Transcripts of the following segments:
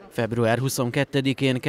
Február 22-én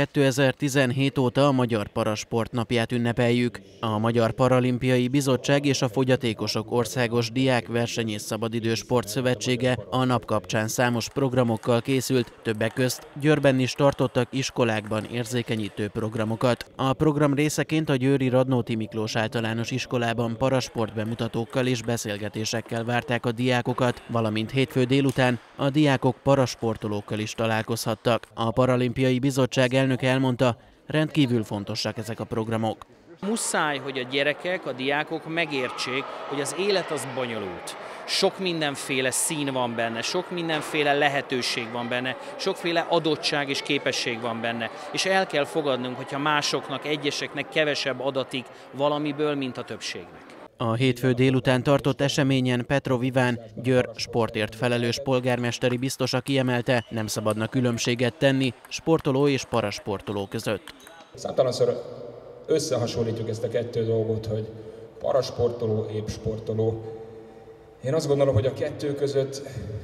2017 óta a Magyar Parasport napját ünnepeljük. A Magyar Paralimpiai Bizottság és a Fogyatékosok Országos Diák Verseny- és Szabadidős Sportszövetsége a nap kapcsán számos programokkal készült, többek közt Győrben is tartottak iskolákban érzékenyítő programokat. A program részeként a győri Radnóti Miklós Általános Iskolában parasport bemutatókkal és beszélgetésekkel várták a diákokat, valamint hétfő délután a diákok parasportolókkal is találkozhattak. A Paralimpiai Bizottság elnöke elmondta, rendkívül fontosak ezek a programok. Muszáj, hogy a gyerekek, a diákok megértsék, hogy az élet az bonyolult. Sok mindenféle szín van benne, sok mindenféle lehetőség van benne, sokféle adottság és képesség van benne. És el kell fogadnunk, hogyha másoknak, egyeseknek kevesebb adatik valamiből, mint a többségnek. A hétfő délután tartott eseményen Petrov Iván, Győr sportért felelős polgármesteri biztosa kiemelte, nem szabadna különbséget tenni sportoló és parasportoló között. Számtalanszor összehasonlítjuk ezt a kettő dolgot, hogy parasportoló, épp sportoló. Én azt gondolom, hogy a kettő között,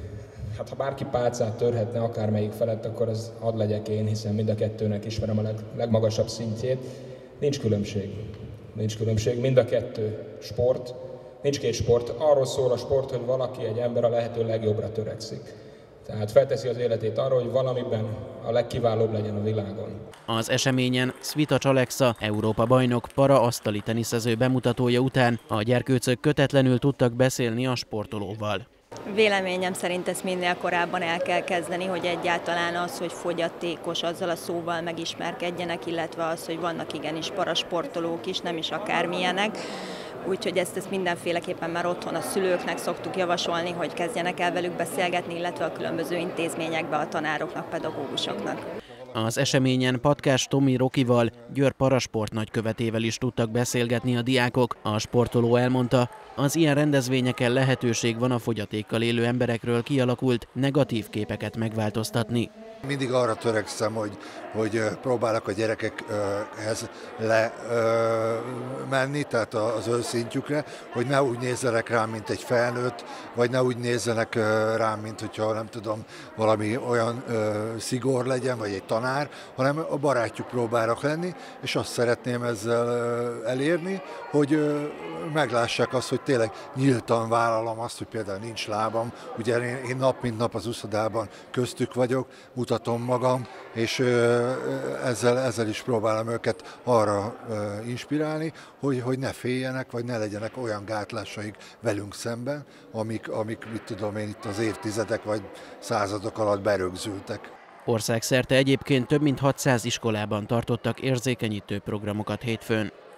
hát ha bárki pálcát törhetne akármelyik felett, akkor az hadd legyek én, hiszen mind a kettőnek ismerem a legmagasabb szintjét. Nincs különbség. Nincs különbség, mind a kettő sport, nincs két sport. Arról szól a sport, hogy valaki, egy ember a lehető legjobbra törekszik. Tehát felteszi az életét arra, hogy valamiben a legkiválóbb legyen a világon. Az eseményen Svitacs Alexa, Európa bajnok para-asztali teniszező bemutatója után a gyerkőcök kötetlenül tudtak beszélni a sportolóval. Véleményem szerint ezt minél korábban el kell kezdeni, hogy egyáltalán az, hogy fogyatékos, azzal a szóval megismerkedjenek, illetve az, hogy vannak igenis parasportolók is, nem is akármilyenek. Úgyhogy ezt mindenféleképpen már otthon a szülőknek szoktuk javasolni, hogy kezdjenek el velük beszélgetni, illetve a különböző intézményekbe a tanároknak, pedagógusoknak. Az eseményen Patkás Tomi Rokival, Győr parasport nagykövetével is tudtak beszélgetni a diákok. A sportoló elmondta, az ilyen rendezvényeken lehetőség van a fogyatékkal élő emberekről kialakult negatív képeket megváltoztatni. Mindig arra törekszem, hogy próbálok a gyerekekhez menni, tehát az őszintjükre, hogy ne úgy nézzenek rám, mint egy felnőtt, vagy ne úgy nézzenek rám, mint hogyha nem tudom, valami olyan szigor legyen, vagy egy tanár, hanem a barátjuk próbálok lenni, és azt szeretném ezzel elérni, hogy meglássák azt, hogy tényleg nyíltan vállalom azt, hogy például nincs lábam. Ugye én nap mint nap az úszodában köztük vagyok, mutatom magam, és ezzel is próbálom őket arra inspirálni, hogy ne féljenek, vagy ne legyenek olyan gátlásaik velünk szemben, amik mit tudom én, itt az évtizedek vagy századok alatt berögzültek. Országszerte egyébként több mint 600 iskolában tartottak érzékenyítő programokat hétfőn.